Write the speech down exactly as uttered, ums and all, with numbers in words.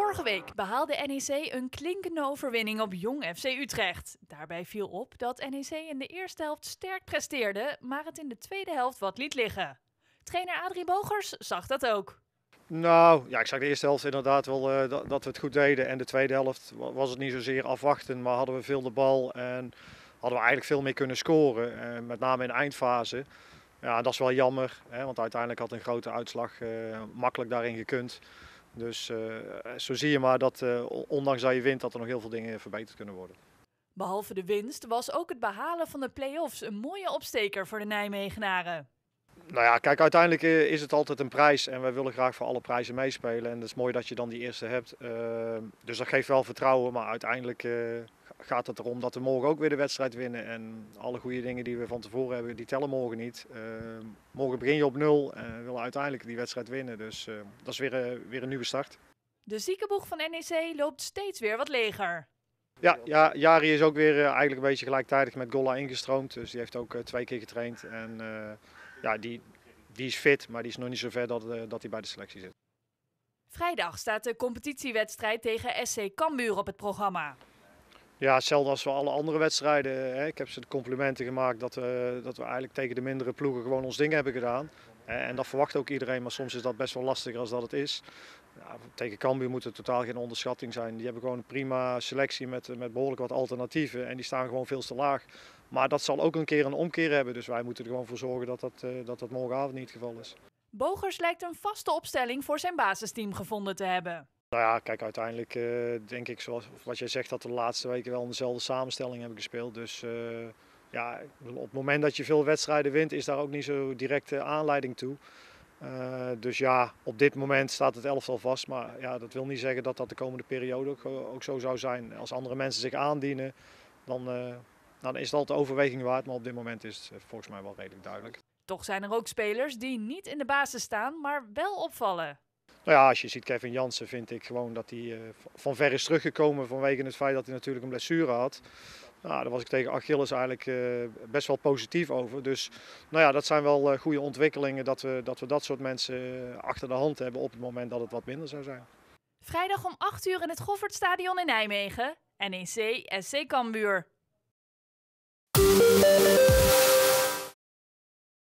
Vorige week behaalde N E C een klinkende overwinning op Jong F C Utrecht. Daarbij viel op dat N E C in de eerste helft sterk presteerde, maar het in de tweede helft wat liet liggen. Trainer Adrie Bogers zag dat ook. Nou, ja, ik zag de eerste helft inderdaad wel uh, dat, dat we het goed deden. En de tweede helft was het niet zozeer afwachten, maar hadden we veel de bal en hadden we eigenlijk veel meer kunnen scoren. Uh, met name in de eindfase. Ja, dat is wel jammer, hè, want uiteindelijk had een grote uitslag uh, makkelijk daarin gekund. Dus uh, zo zie je maar dat uh, ondanks dat je wint, dat er nog heel veel dingen verbeterd kunnen worden. Behalve de winst was ook het behalen van de play-offs een mooie opsteker voor de Nijmegenaren. Nou ja, kijk, uiteindelijk is het altijd een prijs en wij willen graag voor alle prijzen meespelen. En het is mooi dat je dan die eerste hebt. Uh, dus dat geeft wel vertrouwen, maar uiteindelijk uh, gaat het erom dat we morgen ook weer de wedstrijd winnen. En alle goede dingen die we van tevoren hebben, die tellen morgen niet. Uh, morgen begin je op nul en we willen uiteindelijk die wedstrijd winnen. Dus uh, dat is weer, uh, weer een nieuwe start. De ziekenboeg van N E C loopt steeds weer wat leger. Ja, ja, Jari is ook weer uh, eigenlijk een beetje gelijktijdig met Golla ingestroomd. Dus die heeft ook uh, twee keer getraind. En, uh, Ja, die, die is fit, maar die is nog niet zo ver dat, uh, dat hij bij de selectie zit. Vrijdag staat de competitiewedstrijd tegen S C Cambuur op het programma. Ja, hetzelfde als voor alle andere wedstrijden. Hè. Ik heb ze de complimenten gemaakt dat we, dat we eigenlijk tegen de mindere ploegen gewoon ons ding hebben gedaan. En dat verwacht ook iedereen, maar soms is dat best wel lastiger als dat het is. Ja, tegen Cambuur moet het totaal geen onderschatting zijn. Die hebben gewoon een prima selectie met, met behoorlijk wat alternatieven en die staan gewoon veel te laag. Maar dat zal ook een keer een omkeer hebben, dus wij moeten er gewoon voor zorgen dat dat, uh, dat, dat morgenavond niet het geval is. Bogers lijkt een vaste opstelling voor zijn basisteam gevonden te hebben. Nou ja, kijk, uiteindelijk uh, denk ik zoals wat jij zegt dat we de laatste weken wel in dezelfde samenstelling hebben gespeeld. Dus uh, ja, op het moment dat je veel wedstrijden wint is daar ook niet zo direct uh, aanleiding toe. Uh, dus ja, op dit moment staat het elftal vast, maar ja, dat wil niet zeggen dat dat de komende periode ook, ook zo zou zijn. Als andere mensen zich aandienen, dan, uh, dan is het altijd overweging waard, maar op dit moment is het uh, volgens mij wel redelijk duidelijk. Toch zijn er ook spelers die niet in de basis staan, maar wel opvallen. Nou ja, als je ziet Kevin Jansen vind ik gewoon dat hij uh, van ver is teruggekomen vanwege het feit dat hij natuurlijk een blessure had. Nou, daar was ik tegen Achilles eigenlijk uh, best wel positief over. Dus nou ja, dat zijn wel uh, goede ontwikkelingen dat we, dat we dat soort mensen uh, achter de hand hebben op het moment dat het wat minder zou zijn. Vrijdag om acht uur in het Goffertstadion in Nijmegen. N E C S C Cambuur.